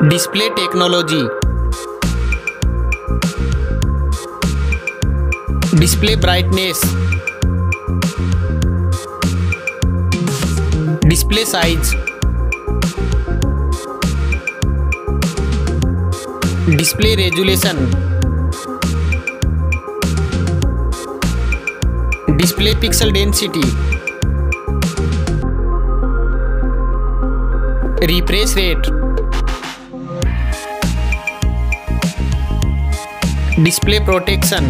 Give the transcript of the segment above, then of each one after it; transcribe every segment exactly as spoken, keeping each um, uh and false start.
Display technology, display brightness, display size, display resolution, display pixel density, refresh rate, display protection,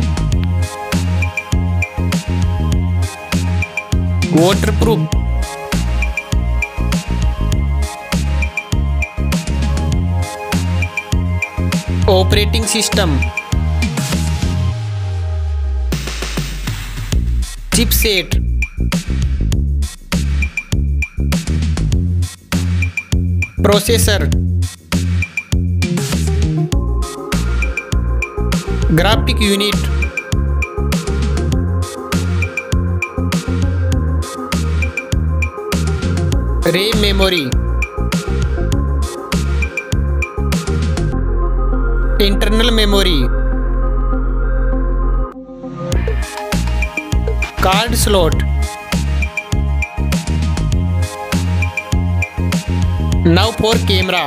waterproof, operating system, chipset, processor, graphic unit, RAM memory, internal memory, card slot. Now for camera,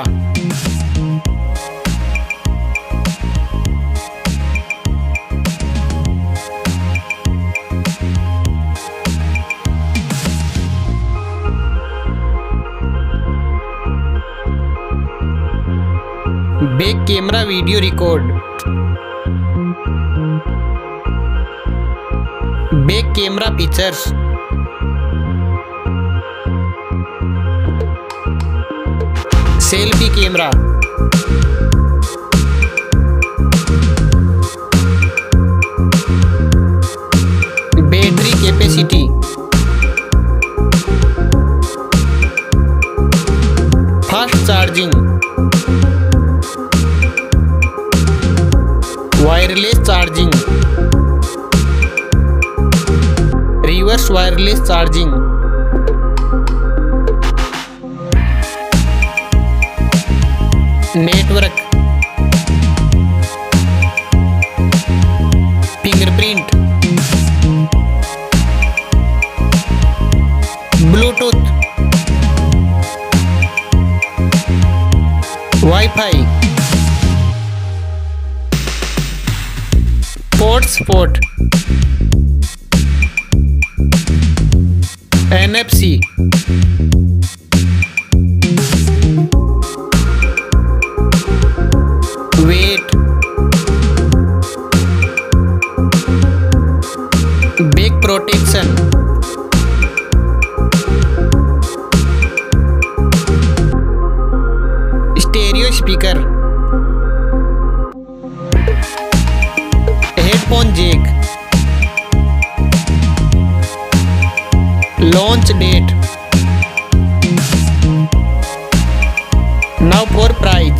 back camera video record, back camera features, selfie camera, battery capacity, fast charging, wireless charging, reverse wireless charging, network, fingerprint, Bluetooth, WiFi, port support, N F C, weight, back protection, stereo speaker, headphone jack, launch date. Now for price,